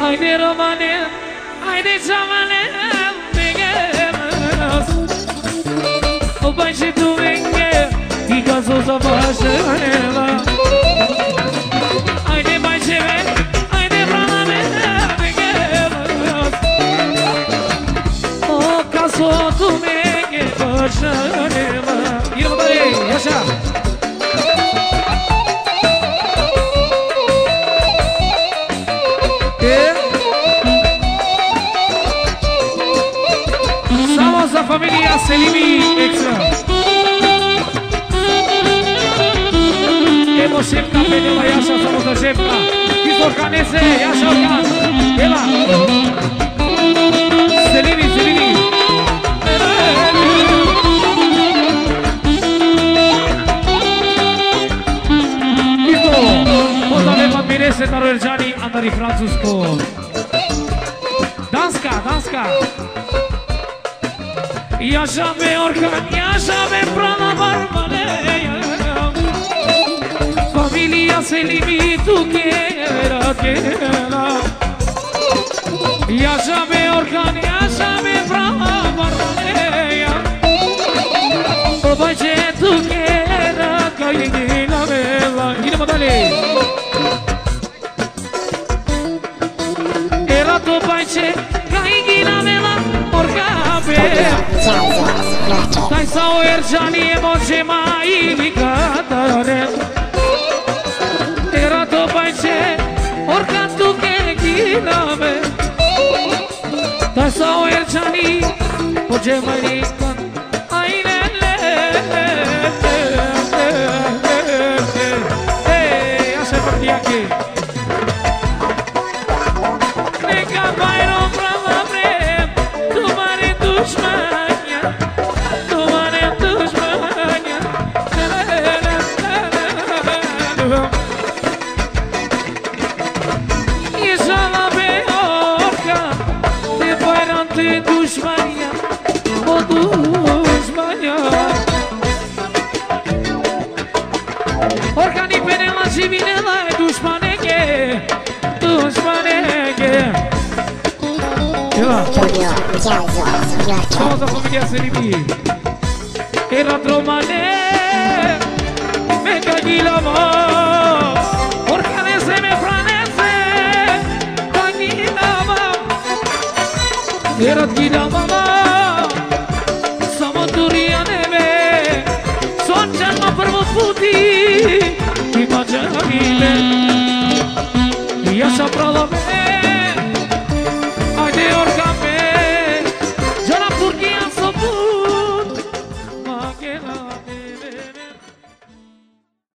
Haide romane, haide zamane, vengeras. O pai și tu venge, i ca să o faci neva. Haide pai și venge, haide brana mea, vengeras. O ca să o tu venge, faci neva. Iro tare, așa. Za familia Selimi Extra. Evo Šepka, Penela, Jaša, samo za Šepka. Izvor Kanese, Jaša Orkan. Eva. Selimi, Selimi. Isto. Pozdravljam od Mirese Narojerđani, Andari Francusko. Danska, Danska. Yaşa be Orkan, yaşa be prana barbaneya. Familia Selimi tu quiera quiera. Yaşa be Orkan, yaşa be prana barbaneya. Babace tu quiera kaygila bela. Yine madale. Era tu babace kaygila bela. Dai sau Erjani emoție mai licatare. Era to baice oricând tu gheghiname. Dai sau Erjani emoție mai licatare. Ainele așa pe diache. Nega bairo brava vrem. Tu mare dușmania. Tu mare dușmania. Eșa la pe orca. Te bairam te dușmania. O dușmania. Orca ni penela și vinela. Dușmaneghe. Dușmaneghe. Famosa familia Selimi. Era romane, venga ghilama. Oricane se me franese, ghilama. Era ghilama, samoturia neve. Son gialma per vos puti, imagine. Ia sapra la me. Haide Orkan be, Canap Turkiye sapun, magela bebe.